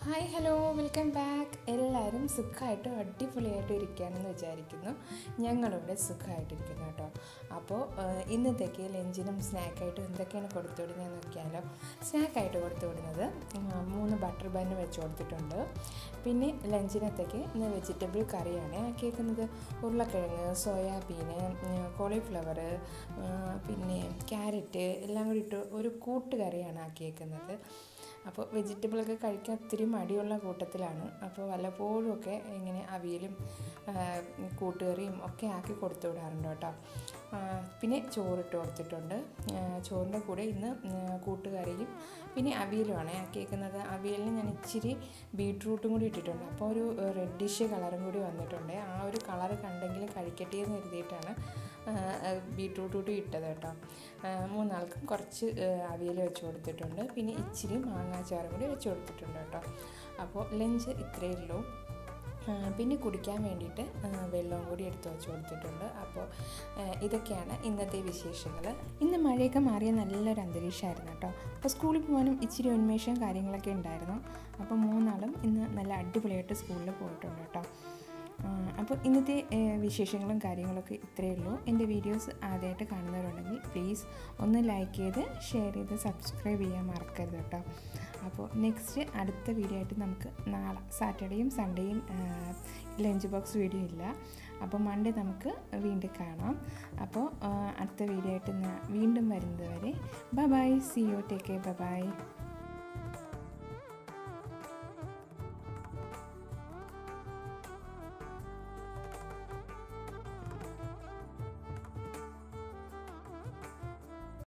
Hi hello welcome back. എല്ലാവരും സുഖമായിട്ടും അടിപൊളിയായിട്ടും ഇരിക്കുകയാണെന്ന് വിചാരിക്കുന്നു. ഞങ്ങളിവിടെ സുഖമായിട്ടിരിക്കുന്നു കേട്ടോ. അപ്പോൾ ഇന്നത്തേക്ക് ലഞ്ചിനും സ്നാക്കായിട്ടും എന്തൊക്കെയാണ് കൊടുത്തു വിടുന്നത് നോക്കിയാലോ. സ്നാക്കായിട്ട് കൊടുത്തു വിടുന്നത് 3 ബട്ടർ ബണ്ണ് വെച്ച് കൊടുത്തിട്ടുണ്ട്. പിന്നെ ലഞ്ചിനത്തേക്ക് ഇന്ന് വെജിറ്റബിൾ കറിയാണ് ആക്കിയേക്കുന്നത്. ഉരുളക്കിഴങ്ങ്, സോയാബീന്, കോളിഫ്ലവർ, പിന്നെ ക്യാരറ്റ് എല്ലാം കൂടി ഇട്ട് ഒരു കൂട്ടുകറിയാണ് ആക്കിയേക്കുന്നത്. അപ്പോൾ വെജിറ്റബിളൊക്കെ കഴിക്കാൻ ഒത്തിരി മടിയുള്ള കൂട്ടത്തിലാണ്. അപ്പോൾ വല്ലപ്പോഴും ഒക്കെ ഇങ്ങനെ അവിയലും കൂട്ടുകറിയും ഒക്കെ ആക്കി കൊടുത്തു വിടാറുണ്ട് കേട്ടോ. പിന്നെ ചോറിട്ട് കൊടുത്തിട്ടുണ്ട്. ചോറിൻ്റെ കൂടെ ഇന്ന് കൂട്ടുകറിയും പിന്നെ അവിയലുമാണ് ആക്കിയേക്കുന്നത്. അവിയലിന് ഞാൻ ഇച്ചിരി ബീട്രൂട്ടും കൂടി ഇട്ടിട്ടുണ്ട്. അപ്പോൾ ഒരു റെഡിഷ് കളറും കൂടി വന്നിട്ടുണ്ട്. ആ ഒരു കളർ കണ്ടെങ്കിലും കഴിക്കട്ടെ എന്ന് കരുതിയിട്ടാണ് ബീട്രൂട്ട് കൂടി ഇട്ടത് കേട്ടോ. 3 ആൾക്കും കുറച്ച് അവിയൽ വെച്ച് കൊടുത്തിട്ടുണ്ട്. പിന്നെ ഇച്ചിരി മാങ്ങാച്ചാറും കൂടി വെച്ച് കൊടുത്തിട്ടുണ്ട് കേട്ടോ. അപ്പോൾ ലഞ്ച് ഇത്രയേ ഉള്ളൂ. പിന്നെ കുടിക്കാൻ വേണ്ടിയിട്ട് വെള്ളവും കൂടി എടുത്ത് വെച്ച് കൊടുത്തിട്ടുണ്ട്. അപ്പോൾ ഇതൊക്കെയാണ് ഇന്നത്തെ വിശേഷങ്ങൾ. ഇന്ന് മഴയൊക്കെ മാറിയ നല്ലൊരു അന്തരീക്ഷമായിരുന്നു കേട്ടോ. അപ്പോൾ സ്കൂളിൽ പോകാനും ഇച്ചിരി ഉന്മേഷവും കാര്യങ്ങളൊക്കെ ഉണ്ടായിരുന്നു. അപ്പോൾ 3 ആളും ഇന്ന് നല്ല അടിപൊളിയായിട്ട് സ്കൂളിൽ പോയിട്ടുണ്ട് കേട്ടോ. അപ്പോൾ ഇന്നത്തെ വിശേഷങ്ങളും കാര്യങ്ങളൊക്കെ ഇത്രയേ ഉള്ളൂ. എൻ്റെ വീഡിയോസ് ആദ്യമായിട്ട് കാണുന്നവരുണ്ടെങ്കിൽ പ്ലീസ് ഒന്ന് ലൈക്ക് ചെയ്ത് ഷെയർ ചെയ്ത് സബ്സ്ക്രൈബ് ചെയ്യാൻ മറക്കരുത് കേട്ടോ. അപ്പോൾ നെക്സ്റ്റ് അടുത്ത വീഡിയോ ആയിട്ട് നമുക്ക് നാളെ സാറ്റർഡേയും സൺഡേയും ലഞ്ച് ബോക്സ് വീഡിയോ ഇല്ല. അപ്പോൾ മൺഡേ നമുക്ക് വീണ്ടും കാണാം. അപ്പോൾ അടുത്ത വീഡിയോ ആയിട്ട് വീണ്ടും വരുന്നത് വരെ bye bye. See you. Take care. Bye by.